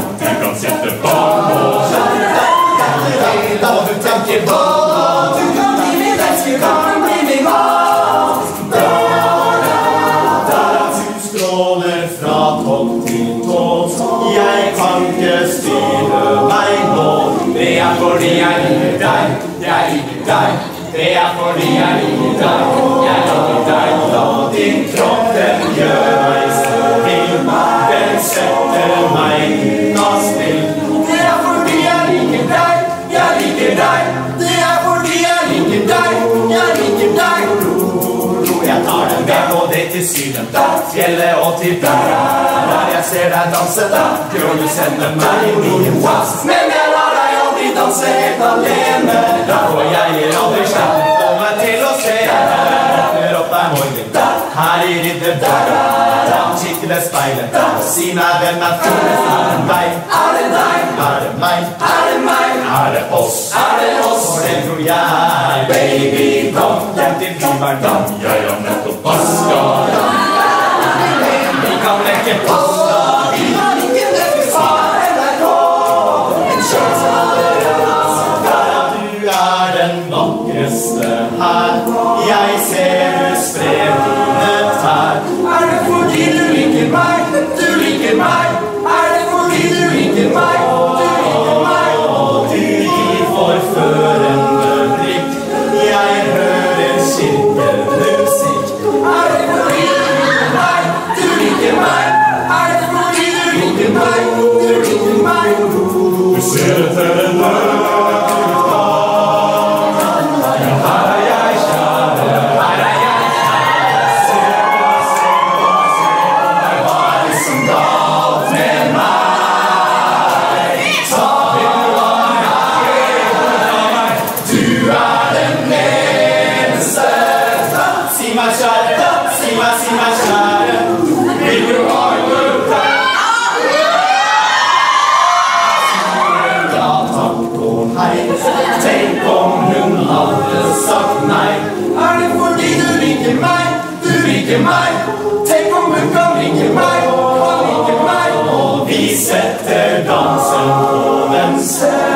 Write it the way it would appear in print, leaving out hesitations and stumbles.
Du kan sette på Da må du tenke på. Du kan bli min elsker, du kan bli min mat. Du stråler fra topp til tå. Jeg kan ikke styre meg nå. Det fordi jeg liker deg, jeg liker deg. Det fordi jeg liker deg, jeg liker deg. La din kropp, den gjør meg så vill. Den setter meg ut av spill. Det fordi jeg liker deg, jeg liker deg. Det fordi jeg liker deg, jeg liker deg. Jeg tar deg med på det til syden, fjellet og til der jeg ser deg danse, girl, du sender meg i min was. Men jeg lar deg aldri danse helt alene. Da får jeg aldri slapp, få meg til å se. Åpner opp deg morgen, her i rydder. Kikk til det speilet, si meg hvem er følelsen. Er det deg? Er det deg? Er det meg? Er det meg? Er det oss? Er det oss? For det tror jeg. Baby, kom hjem til himmelen. Jeg har nettopp vasket. Vi kan leke pasta. Vi har ikke nødt fra NRK. En kjønns du er den vakreste her. Jeg ser du sprer dine tær. Er det fordi du liker meg? Du liker meg. Er det fordi du liker meg? Du liker meg. Og du gir forførende blikk. Jeg hører kirkemusikk. Er det fordi du liker meg? Du liker meg. Er det fordi du liker meg? Du liker meg. Du ser etter en løp. Tenk om hun hadde sagt nei. Er det fordi du liker meg? Du liker meg. Tenk om hun kan like meg. Kan like meg. Og vi setter dansen på den selv.